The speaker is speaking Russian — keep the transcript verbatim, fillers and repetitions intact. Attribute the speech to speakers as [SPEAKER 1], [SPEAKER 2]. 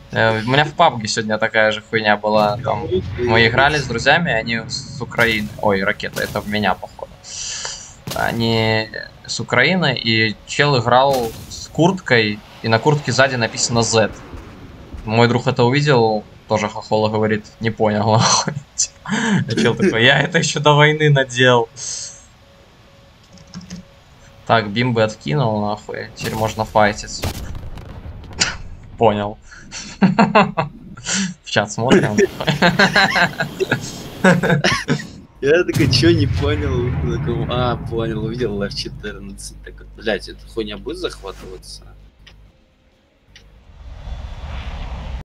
[SPEAKER 1] Э, У меня в пабге сегодня такая же хуйня была. Там мы играли с друзьями, они с Украины. Ой, ракета, это в меня, походу. Они с Украины, и чел играл с курткой, и на куртке сзади написано Z. Мой друг это увидел, тоже хохол, говорит, не понял, нахуй. А чел такой, я это еще до войны надел. Так, бимбы откинул, нахуй. Теперь можно файтить. Понял. В чат смотрим.
[SPEAKER 2] Я такой, чё не понял? А, понял, увидел эф четырнадцать. Так, блять, эта хуйня будет захватываться?